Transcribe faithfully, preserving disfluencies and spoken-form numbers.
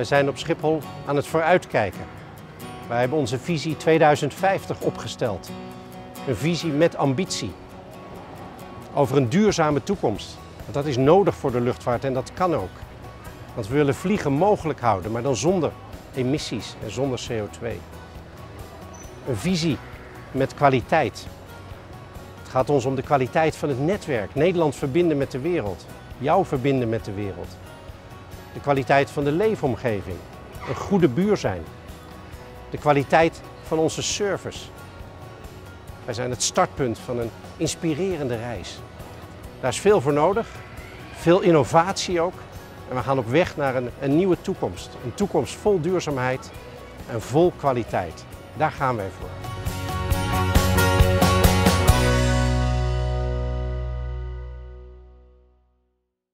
Wij zijn op Schiphol aan het vooruitkijken. Wij hebben onze visie tweeduizend vijftig opgesteld. Een visie met ambitie. Over een duurzame toekomst. Want dat is nodig voor de luchtvaart en dat kan ook. Want we willen vliegen mogelijk houden, maar dan zonder emissies en zonder C O twee. Een visie met kwaliteit. Het gaat ons om de kwaliteit van het netwerk. Nederland verbinden met de wereld. Jou verbinden met de wereld. De kwaliteit van de leefomgeving. Een goede buur zijn. De kwaliteit van onze service. Wij zijn het startpunt van een inspirerende reis. Daar is veel voor nodig. Veel innovatie ook. En we gaan op weg naar een, een nieuwe toekomst. Een toekomst vol duurzaamheid en vol kwaliteit. Daar gaan wij voor.